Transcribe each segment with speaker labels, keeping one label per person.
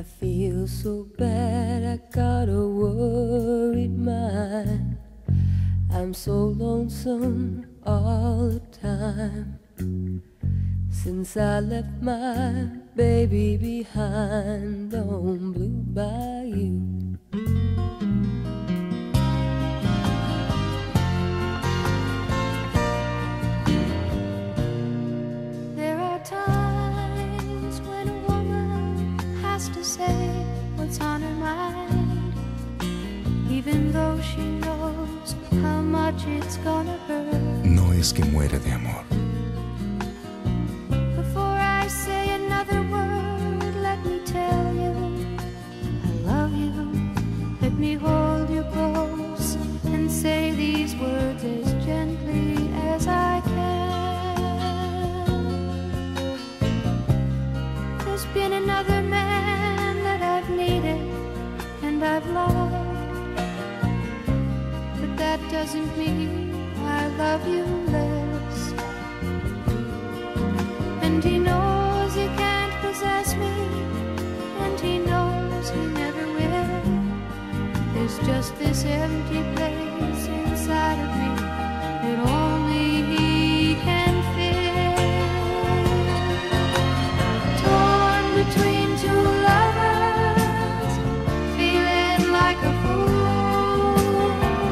Speaker 1: feel so bad, I got a worried mind. I'm so lonesome all the time. Since I left my baby behind on Blue Bayou.
Speaker 2: There are times when a woman has to say what's on her mind, even though she knows how much it's gonna hurt.
Speaker 3: No es que muere de amor.
Speaker 2: Before I say another word, let me tell you I love you. Let me hold you close and say these words as gently as I can. There's been another man that I've needed and I've loved, but that doesn't mean I love you less. And he knows he can't possess me, and he knows he never will. There's just this empty place inside of me that only he can fill. Torn between two lovers, feeling like a fool.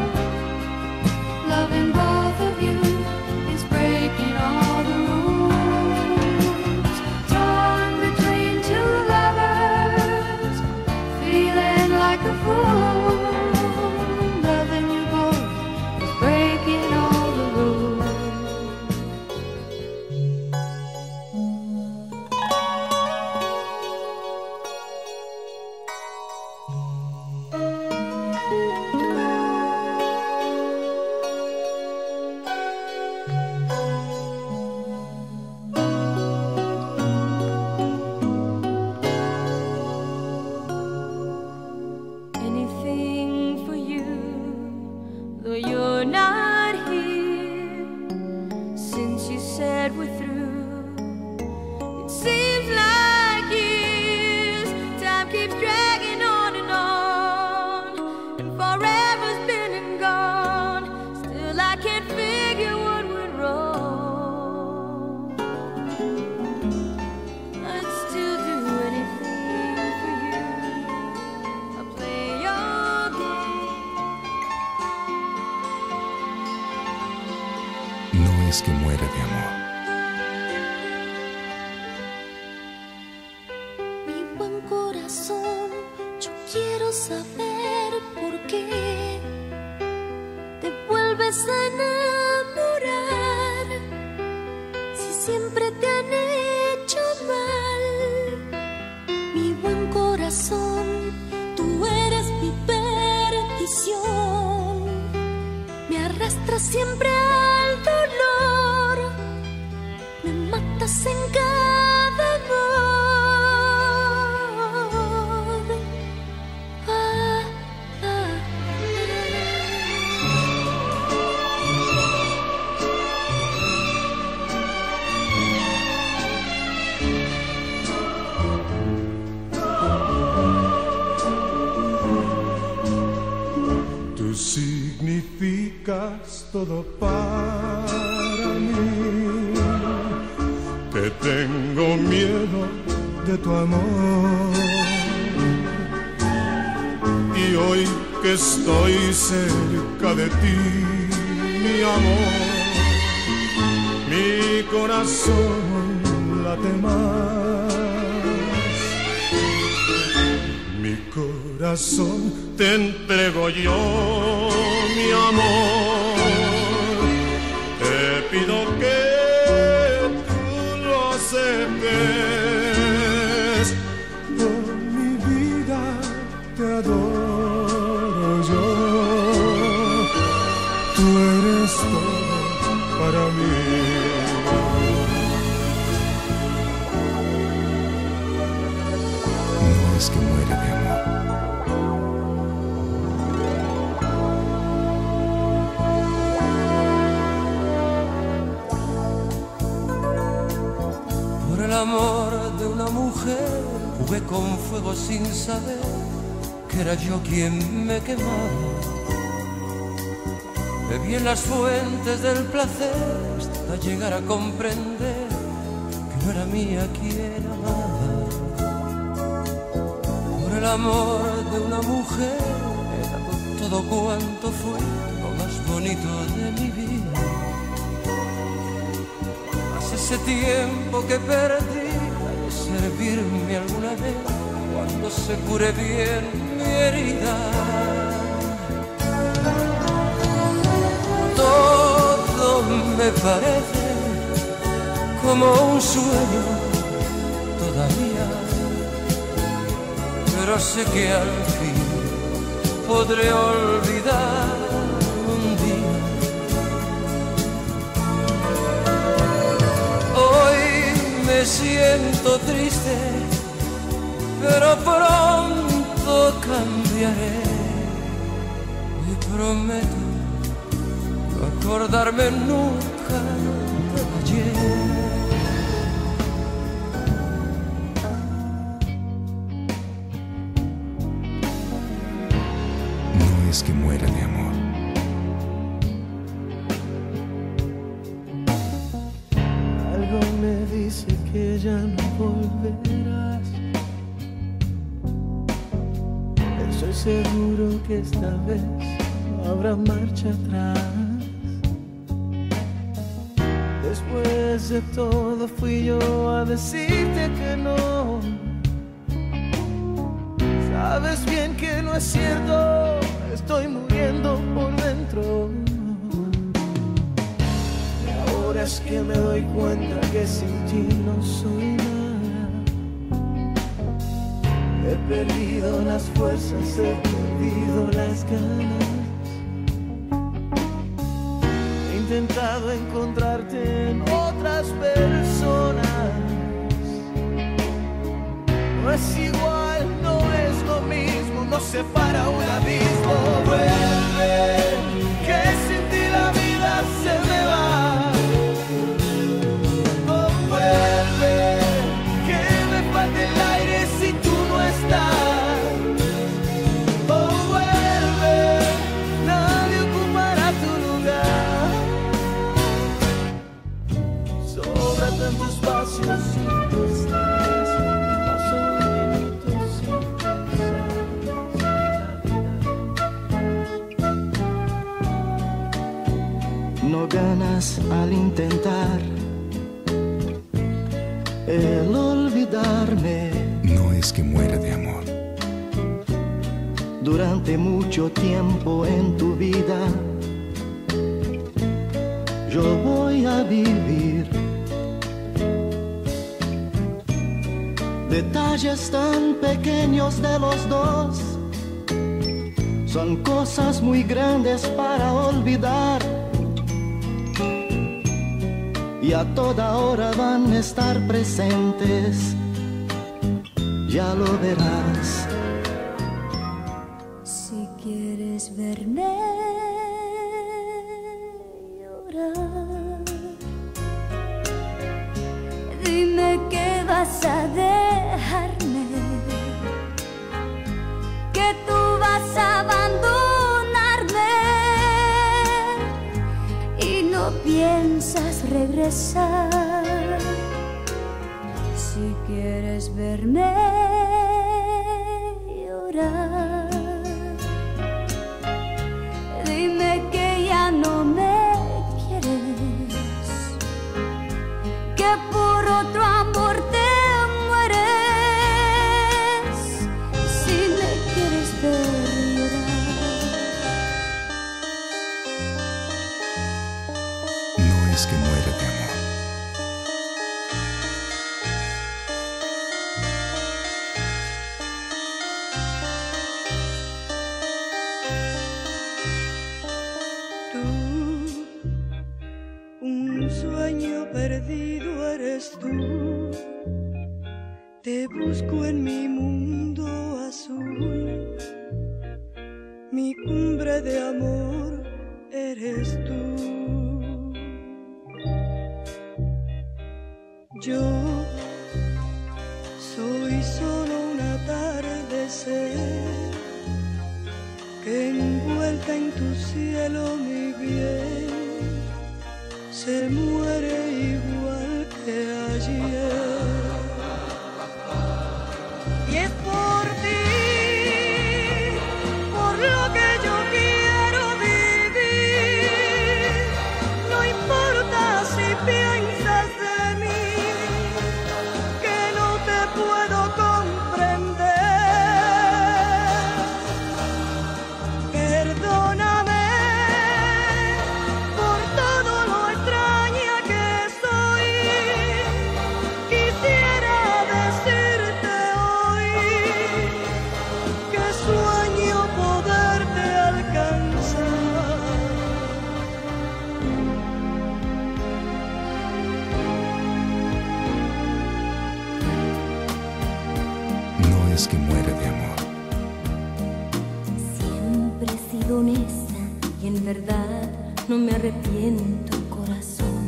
Speaker 2: Loving both of you is breaking all the rules. Torn between two lovers, feeling like a fool. Loving you both is breaking all the rules.
Speaker 1: Anything for you, though you're not here. Since you said we're through, it seems like years. Time keeps dragging on, and forever's been and gone. Still I can't figure what went wrong. I'd still do anything for you. I'll play your game.
Speaker 3: No es que muere de amor.
Speaker 2: Mi buen corazón, yo quiero saber por qué te vuelves a enamorar si siempre te han hecho mal. Mi buen corazón, tú eres mi perdición, me arrastras siempre al dolor, me matas en cada amor. Ah, ah.
Speaker 4: Tú significas todo para mí, que tengo miedo de tu amor. Y hoy que estoy cerca de ti, mi amor, mi corazón late más. Mi corazón te entrego yo, mi amor. Te pido que tú lo aceptes. Por mi vida te adoro yo. Tú eres todo para mí.
Speaker 3: No es que muere de amor.
Speaker 1: Por el amor de una mujer
Speaker 5: Jugué con fuego sin saber que era yo quien me quemaba. Bebí en las fuentes del placer hasta llegar a comprender que no era mía quien amaba. Por el amor de una mujer he dado todo cuanto fue lo más bonito de mi vida. Hace ese tiempo que perdí la de servirme alguna vez cuando se cure bien mi herida. Todo me parece como un sueño todavía, pero sé que al fin podré olvidar un día. Hoy me siento triste, pero pronto cambiaré. Y prometo no acordarme nunca de ayer.
Speaker 3: No es que muera de amor.
Speaker 6: Algo me dice que ya no volverás. Estoy seguro que esta vez no habrá marcha atrás. Después de todo fui yo a decirte que no. Sabes bien que no es cierto, estoy muriendo por dentro. Y ahora es que me doy cuenta que sin ti no soy nada. He perdido las fuerzas, he perdido las ganas. He intentado encontrarte en otras personas. No es igual, no es lo mismo, nos separa un abismo. Vuelve, que sin ti la vida se me va. Oh, vuelve, que me falta el aire si tú no estás. Oh, vuelve, nadie ocupará tu lugar. Sobra tanto espacio si tú estás. Paso minutos sin pensar. No ganas al intentar el olvidarme.
Speaker 3: No es que muera de amor.
Speaker 6: Durante mucho tiempo en tu vida yo voy a vivir detalles tan pequeños de los dos. Son cosas muy grandes para olvidar. Y a toda hora van a estar presentes. Ya lo verás.
Speaker 1: Si quieres verme llorar, dime que vas a dejarme, que tú vas a abandonarme y no piensas regresar. Si quieres verme llorar, dime que ya no me quieres, que por otro amor te mueres. Si me quieres ver llorar,
Speaker 3: No es que muera de amor.
Speaker 7: Un sueño perdido eres tú. Te busco en mi mundo azul. Mi cumbre de amor eres tú. Yo soy solo blanca en tu cielo, mi bien, se muere igual que ayer. Y es por ti, por lo que yo quiero vivir. No importa si piensas de mí, que no te puedo comprender. Perdóname por todo lo extraña que soy. Quisiera decirte hoy que sueño poderte alcanzar.
Speaker 3: No es que muera de amor.
Speaker 1: Siempre he sido honesta y en verdad no me arrepiento, corazón.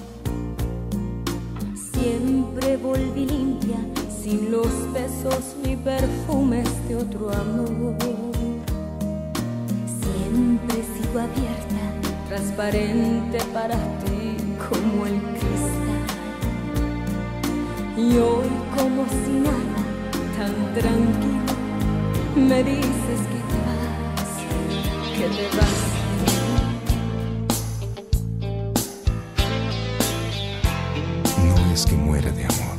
Speaker 1: Siempre volví limpia, sin los besos ni perfumes de otro amor. Siempre he sido abierta, transparente para ti como el cristal. Y hoy como si nada, tan tranquilo, me dices que te vas, que te vas de mí.
Speaker 3: No es que muera de amor.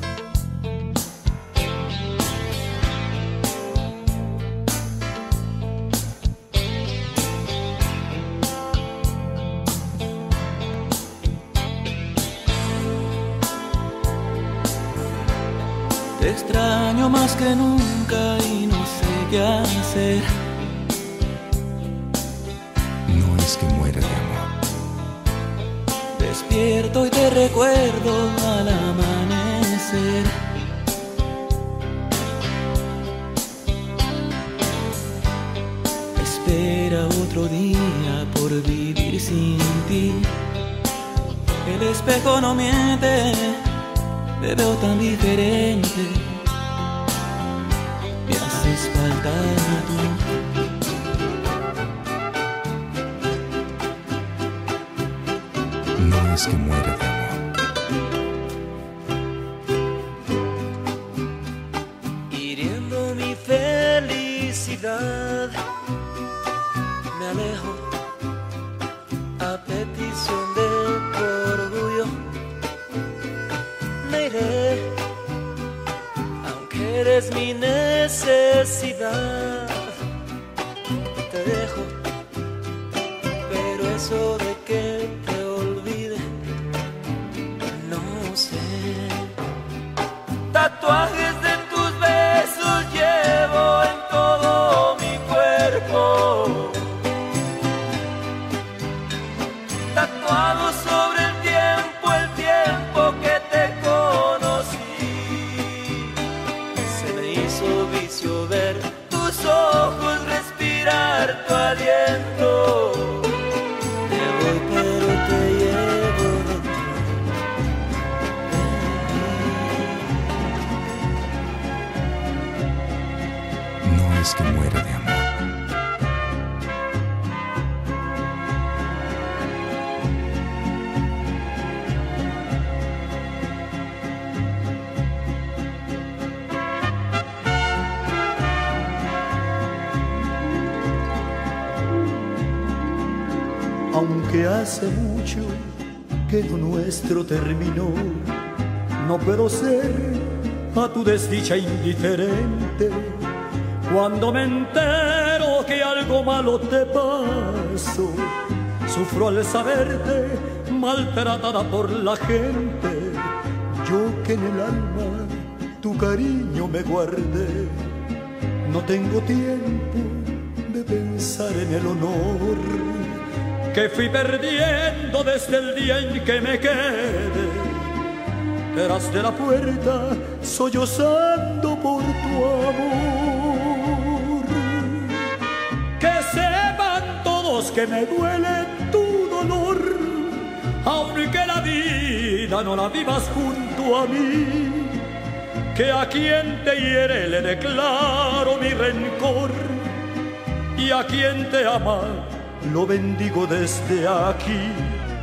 Speaker 6: Te extraño más que nunca y no sé qué hacer.
Speaker 3: No es que muera de amor.
Speaker 6: Despierto y te recuerdo al amanecer. Espera otro día por vivir sin ti. El espejo no miente, te veo tan diferente. Me haces falta tú.
Speaker 3: No es que muera de amor.
Speaker 6: Hiriendo mi felicidad, me alejo a petición de tu orgullo. Me iré, aunque eres mi necesidad. Te dejo, pero eso de que te olvide, no sé. Tatuajes de tus besos llevo en todo mi cuerpo, tatuado sobre el tiempo que te conocí. Se me hizo vicio ver tus ojos, respirar tu aliento. Te voy pero te llevo dentro de mí.
Speaker 3: No es que muera de amor.
Speaker 8: Aunque hace mucho que lo nuestro terminó, no puedo ser a tu desdicha indiferente. Cuando me entero que algo malo te pasó, sufro al saberte maltratada por la gente. Yo que en el alma tu cariño me guardé, no tengo tiempo de pensar en el honor que fui perdiendo desde el día en que me quedé tras de la puerta, sollozando por tu amor. Que sepan todos que me duele tu dolor, aunque la vida no la vivas junto a mí. Que a quien te hiere le declaro mi rencor, y a quien te ama lo bendigo desde aquí.